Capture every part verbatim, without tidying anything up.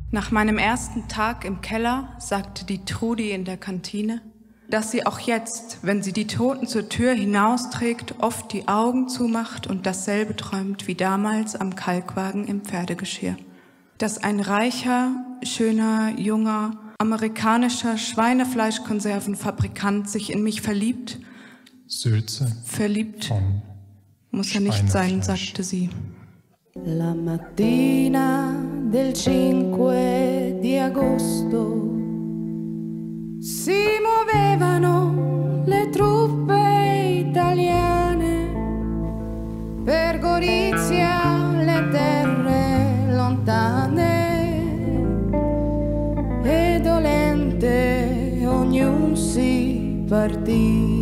Nach meinem ersten Tag im Keller sagte die Trudi in der Kantine, dass sie auch jetzt, wenn sie die Toten zur Tür hinausträgt, oft die Augen zumacht und dasselbe träumt wie damals am Kalkwagen im Pferdegeschirr. Dass ein reicher, schöner, junger, amerikanischer Schweinefleischkonservenfabrikant sich in mich verliebt. Sülze. Verliebt. Von Muss er nicht sein, sagte sie. La mattina del cinque di agosto si muovevano le truppe italiane per Gorizia, le terre lontane e dolente ognuno si partì.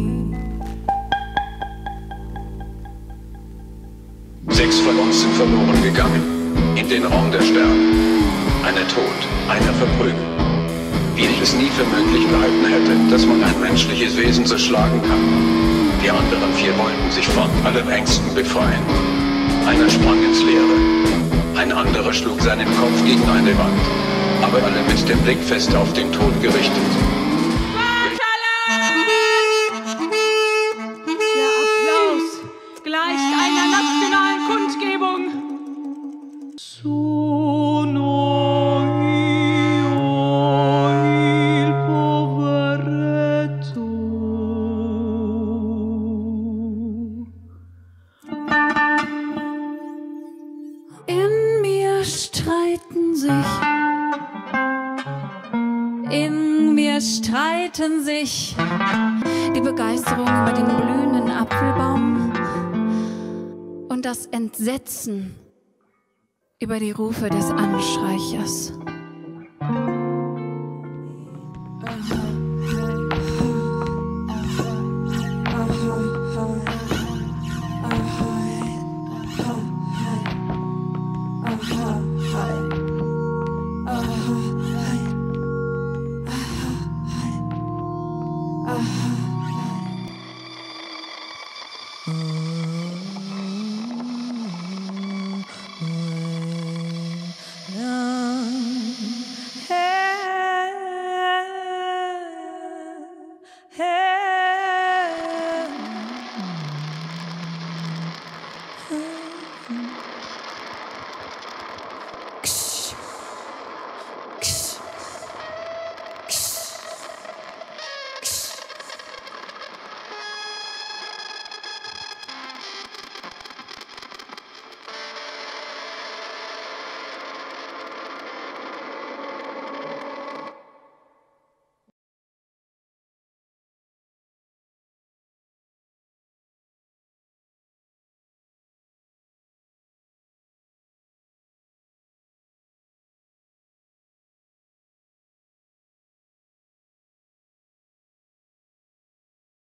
Sechs von uns sind verloren gegangen, in den Raum der Sterne. Einer tot, einer verprügelt. Wie ich es nie für möglich gehalten hätte, dass man ein menschliches Wesen so schlagen kann. Die anderen vier wollten sich von allen Ängsten befreien. Einer sprang ins Leere, ein anderer schlug seinen Kopf gegen eine Wand, aber alle mit dem Blick fest auf den Tod gerichtet. Gleicht einer nationalen Kundgebung. Sono io il poveretto. In mir streiten sich, in mir streiten sich die Begeisterung über den blühenden Apfelbaum und das Entsetzen über die Rufe des Anstreichers. Uh.